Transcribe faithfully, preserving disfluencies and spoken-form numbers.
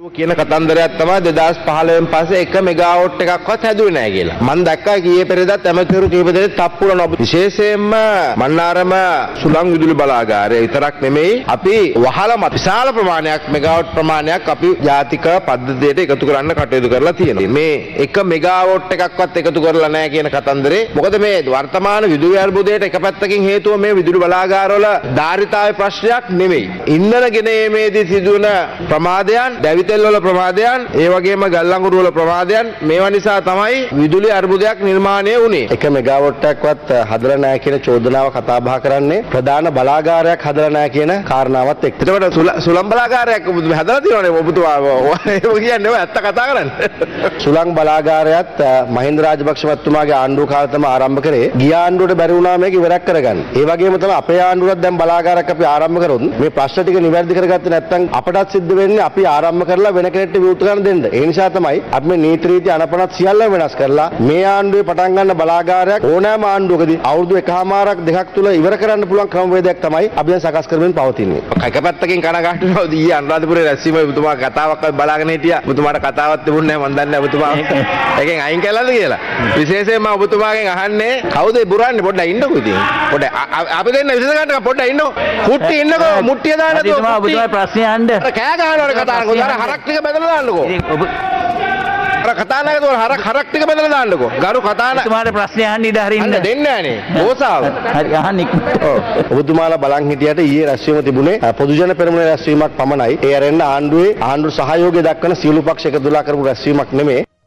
කියන කතන්දරයක් තමයි දෙදාස් පහළොවෙන් පස්සේ එක මෙගාවොට් එකක්වත් හැදුවේ නැහැ කියලා. මම දැක්කා ගියේ පෙරේදාත් ඇමතිවරු කීප දෙනෙක් තප්පුල නොබ විශේෂයෙන්ම මන්නාරම සුළං විදුලි බලාගාරය විතරක් නෙමෙයි අපි වහලම විශාල ප්‍රමාණයක් මෙගාවොට් ප්‍රමාණයක් අපි ජාතික පද්ධතියට එකතු කරන්න කටයුතු කරලා තියෙනවා. මේ එක මෙගාවොට් එකක්වත් එකතු කරලා නැහැ කියන කතන්දරේ. මොකද මේ වර්තමාන විදුලි අර්බුදයට එක පැත්තකින් හේතුව මේ විදුලි බලාගාරවල ධාරිතාවේ ප්‍රශ්නයක් නෙමෙයි. ඉන්ධන ගෙනීමේදී සිදුවන ප්‍රමාදයන්, දැවිතෙල් වල ප්‍රමාදයන්, ඒ වගේම ගල් අඟුරු වල ප්‍රමාදයන් මේවා නිසා තමයි විදුලි අර්බුදයක් නිර්මාණය වුණේ. එක මෙගාවොට් එකක්වත් හදලා නැහැ කියන චෝදනාව කතා බහ කරන්නේ ප්‍රධාන බලාගාරයක් හදලා නැහැ කියන කාරණාවත් එක්ක. ඒකට සුළං බලාගාරයක් හදලා තියෙනවනේ ඔබතුමා. ඒක කියන්නේ ඇත්ත කතා කරන්නේ. සුළං බලාගාරයත් මහින්ද රාජපක්ෂ මහත්මයාගේ ආණ්ඩුව කාලේ තමයි ආරම්භ කරේ. ගිය ආණ්ඩුවට බැරි වුණා මේක ඉවරක් කරගන්න. ඒ වගේම තමයි අපේ ආණ්ඩුවත් දැන් බලාගාරයක් අපි ආරම්භ කරොත් මේ ප්‍රශ්න ටික නිවැරදි කරගත්තේ නැත්නම් අපටත් සිද්ධ වෙන්නේ අපි ආරම්භ කරලා වෙන කෙනෙක්ට විවෘත කරන්න දෙන්න. ඒ නිසා තමයි අපි මේ නීති රීති අනපනත් සියල්ල වෙනස් කරලා මේ ආණ්ඩුවේ පටන් ගන්න බලාගාරයක් ඕනෑම ආණ්ඩුවකදී අවුරුදු එකහමාරක් දෙකක් තුල ඉවර කරන්න පුළුවන් ක්‍රමවේදයක් තමයි අපි දැන් සකස් කරමින් පවතින්නේ. එක පැත්තකින් කනගාටුනවා දී අනුරාධපුරේ රැස්වීම ඔබතුමා කතාවක් බලාගෙන හිටියා. ඔබතුමාට කතාවක් තිබුණේ නැහැ මන් දන්නේ ඔබතුමා එකෙන් අයින් කළාද කියලා. විශේෂයෙන්ම ඔබතුමාගෙන් අහන්නේ කවුද බුරන්නේ පොඩ්ඩක් ඉන්නකෝ ඉතින්. පොඩ්ඩක් අපි දෙන්න විශේෂ ගන්න පොඩ්ඩක් ඉන්නකෝ. කුට්ටි ඉන්නකෝ මුට්ටිය දාන්නකෝ. ඔබතුමා ප්‍රශ්නේ අහන්න. කෑ ගහනවනේ කතා කරනකොට අර හරක් ටික බෙදලා දාන්නකෝ. ඔබ අර කතා නැගතෝ හරක් හරක් ටික බෙදලා දාන්නකෝ. ගරු කතා නැ. ඔබතුමාට ප්‍රශ්නේ අහන්න ඉඩ හරින්න. අන්න දෙන්නේ නැහනේ. ඕසාව. හරි අහන්න ඉක්මනට. ඔව්. ඔබතුමාලා බලන් හිටියට ඊයේ රැස්වීම තිබුණේ පොදුජන පෙරමුණේ රැස්වීමක් පමණයි. ඒ අරෙන්න ආණ්ඩුවේ ආණ්ඩු සහයෝගය දක්වන සියලු පක්ෂ එකතුලා කරපු රැස්වීමක් නෙමෙයි.